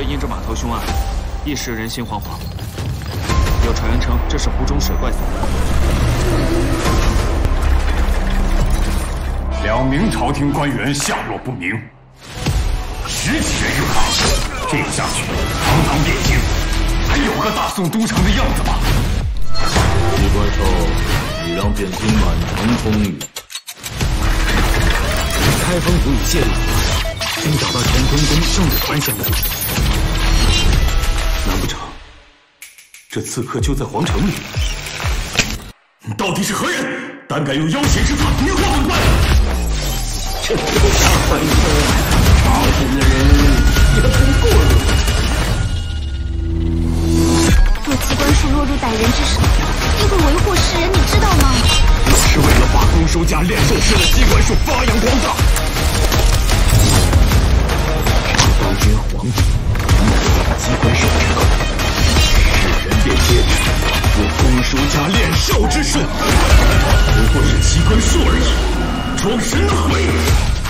因着码头凶案，一时人心惶惶。有传言称这是湖中水怪所为。 2名朝廷官员下落不明，10几人日抗，这样下去，堂堂汴京，还有个大宋都城的样子吗？ 奇怪兽已让汴京满城风雨。开封府已泄露，并找到乾坤宫圣武班相助。难不成这刺客就在皇城里？ 你到底是何人？胆敢用要挟之法迷惑本官！ 这下回头，朝廷的人也不过如此。 若机关术落入歹人之手，定会为祸世人，你知道吗？ 我是为了把公收家炼兽师的机关术发扬光大。 当今皇帝机关术之后，世人便皆知我公收家炼兽之术， 不过是机关术而已，装神的鬼！